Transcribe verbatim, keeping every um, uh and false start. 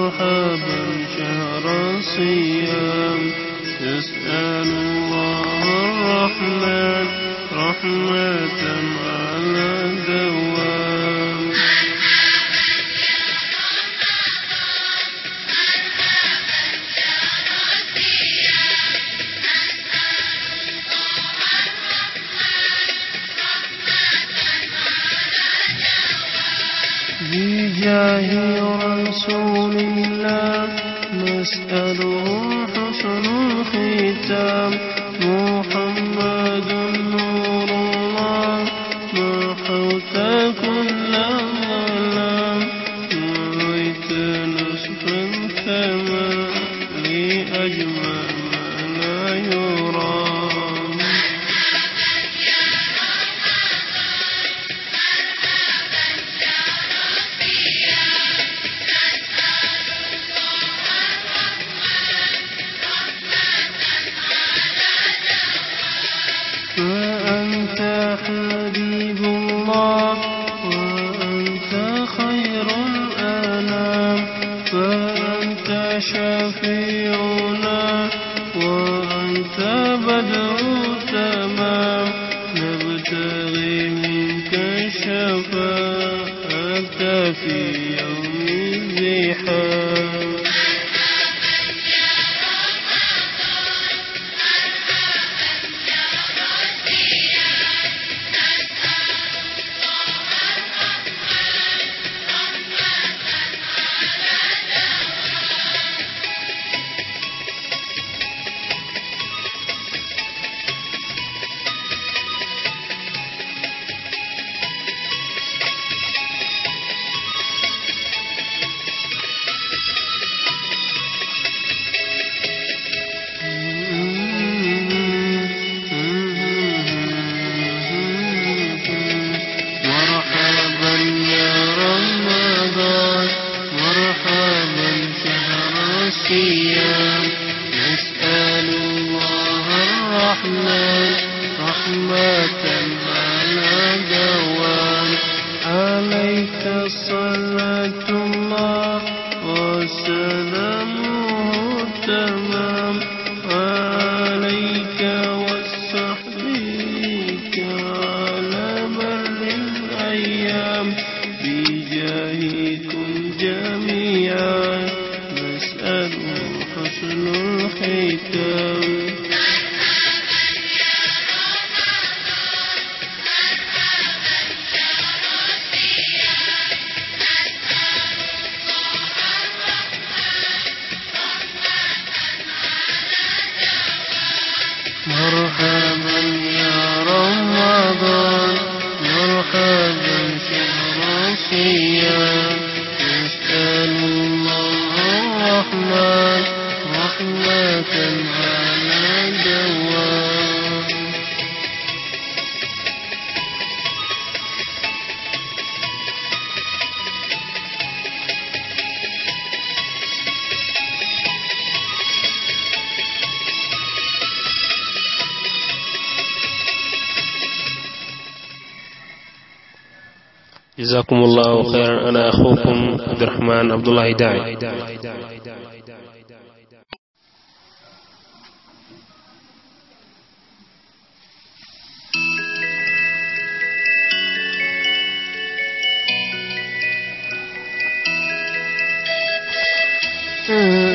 مرحبا شهر الصيام نسأل الله الرحمن رحمة على الدوام. بجاه رسول الله نسأله حسن الختام محمد نور الله ما حوت كل ظلام نويت نصفا ثما لأجمل ما لا يرام. فأنت حبيب الله وأنت خير الأنام فأنت شفيعنا وأنت بدر تمام نبتغي منك الشفاعة في يوم الزحام. نسأل الله الرحمن رحمة على دوام. عليك صلاة الله وسلامه التمام عليك وصحبك على مر الأيام بجاهكم جميعا نسأل حسن الختام. مرحبا يا رمضان مرحبا شهر الصيام نسأل الله الرحمن رحمة على الدوام. جزاكم الله خيرا. أنا أخوكم عبد الرحمن عبد الله داعي. Mm-hmm.